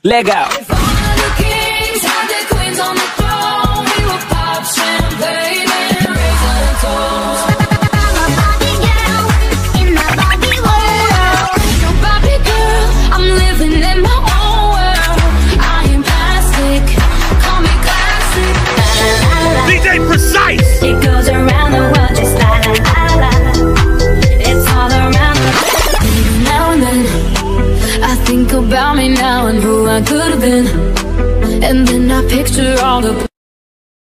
Let go. If all of the kings had their queens on the throne, we would pop champagne and raise our toast. I'm a Barbie girl in my Barbie world. Ain't no Barbie girl, I'm living in my own world. I am plastic, call me classic. La, la, la. DJ Precise. It goes around the world just la la la la. It's all around the world. Now and then I think about me now and who I could have been, and then I picture all the